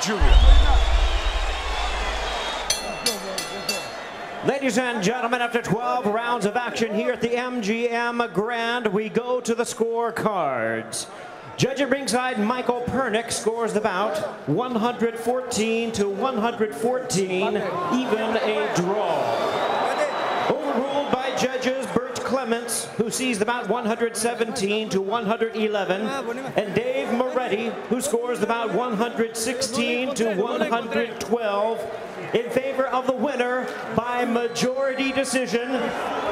jury. Ladies and gentlemen, after 12 rounds of action here at the MGM Grand, we go to the scorecards. Judge at ringside, Michael Pernick scores the bout 114 to 114, even a draw. Overruled by judges Bert Clements, who sees the bout 117 to 111, and Dave Moretti, who scores the bout 116 to 112, in favor of the winner by majority decision,